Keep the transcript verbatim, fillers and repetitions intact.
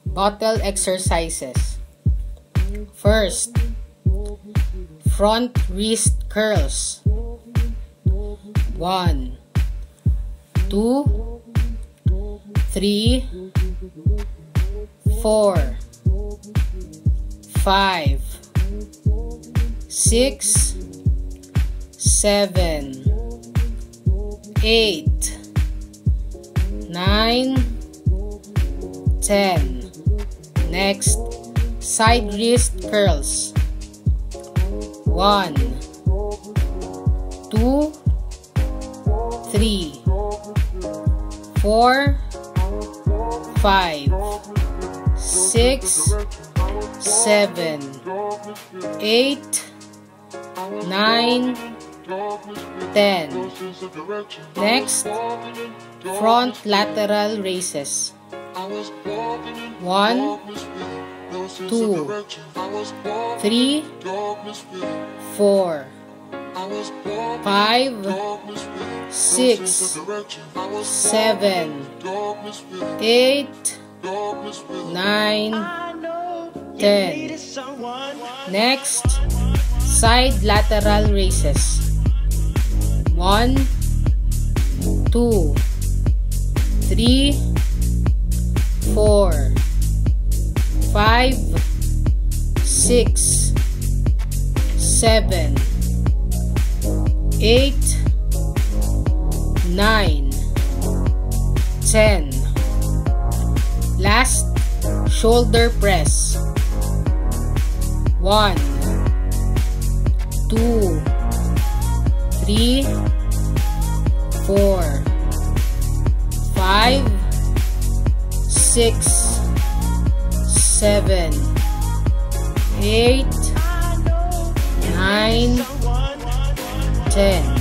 Bottle exercises. First, front wrist curls. One, two, three, four, five, six, seven, eight, nine, ten. Next, side wrist curls. One, two, three, four, five, six, seven, eight, nine, ten. Next, front lateral raises. One, two, three, four, five, six, seven, eight, nine, ten. Next, side lateral raises. One, two, three, four, five, six, seven, eight, nine, ten. Last, shoulder press. One, two, three, four, five, six, seven, eight, nine, ten.